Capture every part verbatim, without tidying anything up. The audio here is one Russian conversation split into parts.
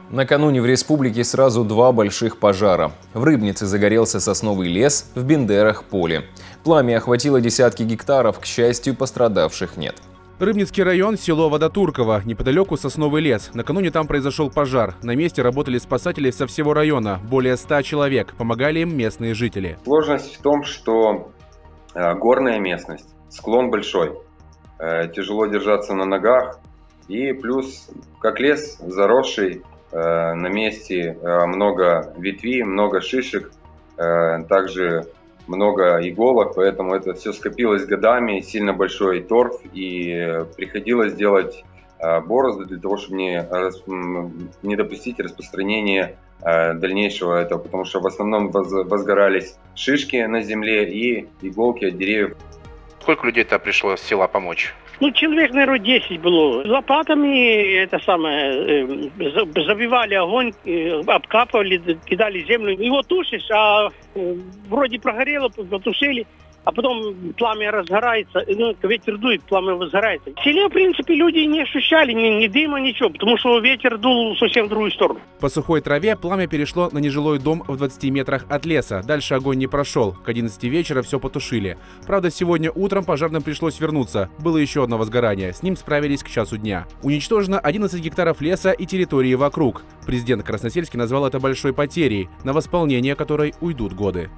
Накануне в республике сразу два больших пожара. В Рыбнице загорелся сосновый лес, в Бендерах – поле. Пламя охватило десятки гектаров, к счастью, пострадавших нет. Рыбницкий район, село Водотурково, неподалеку сосновый лес. Накануне там произошел пожар. На месте работали спасатели со всего района, более ста человек. Помогали им местные жители. Сложность в том, что горная местность, склон большой, тяжело держаться на ногах. И плюс, как лес заросший, на месте много ветвей, много шишек, также много иголок, поэтому это все скопилось годами, сильно большой торф, и приходилось делать борозды для того, чтобы не, не допустить распространения дальнейшего этого, потому что в основном возгорались шишки на земле и иголки от деревьев. Сколько людей-то пришло с села помочь? Ну, человек, наверное, десять было. Лопатами это самое, э, забивали огонь, э, обкапывали, кидали землю. Его тушишь, а э, вроде прогорело, потушили, а потом пламя разгорается, ну, ветер дует, пламя возгорается. В селе, в принципе, люди не ощущали ни, ни дыма, ничего, потому что ветер дул совсем в другую сторону. По сухой траве пламя перешло на нежилой дом в двадцати метрах от леса. Дальше огонь не прошел. К одиннадцати вечера все потушили. Правда, сегодня утром пожарным пришлось вернуться. Было еще одно возгорание. С ним справились к часу дня. Уничтожено одиннадцать гектаров леса и территории вокруг. Президент Красносельский назвал это большой потерей, на восполнение которой уйдут годы.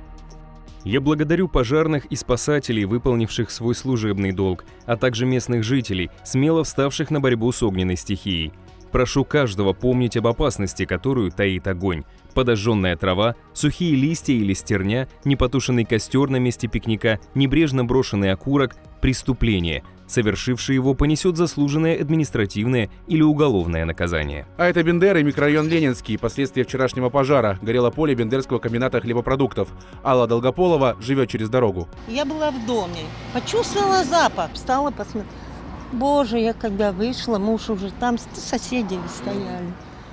Я благодарю пожарных и спасателей, выполнивших свой служебный долг, а также местных жителей, смело вставших на борьбу с огненной стихией. Прошу каждого помнить об опасности, которую таит огонь. Подожженная трава, сухие листья или стерня, непотушенный костер на месте пикника, небрежно брошенный окурок – преступление. Совершивший его понесет заслуженное административное или уголовное наказание. А это Бендеры, микрорайон Ленинский. Последствия вчерашнего пожара. Горело поле Бендерского комбината хлебопродуктов. Алла Долгополова живет через дорогу. Я была в доме, почувствовала запах, встала, посмотрела. Боже, я когда вышла, муж уже там, соседи стояли.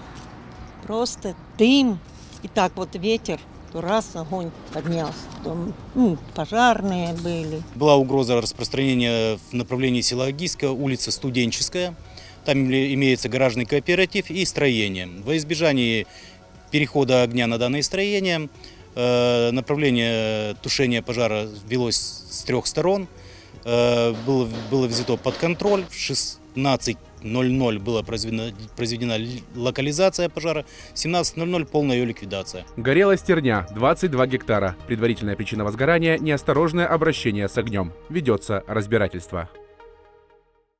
Просто дым. И так вот ветер, то раз огонь поднялся. Потом, ну, пожарные были. Была угроза распространения в направлении села Агийска, улица Студенческая. Там имеется гаражный кооператив и строение. Во избежание перехода огня на данные строения, направление тушения пожара велось с трех сторон. Было, было взято под контроль. В шестнадцать ноль ноль была произведена, произведена локализация пожара, в семнадцать ноль ноль полная ее ликвидация. Горела стерня, двадцать два гектара. Предварительная причина возгорания – неосторожное обращение с огнем. Ведется разбирательство.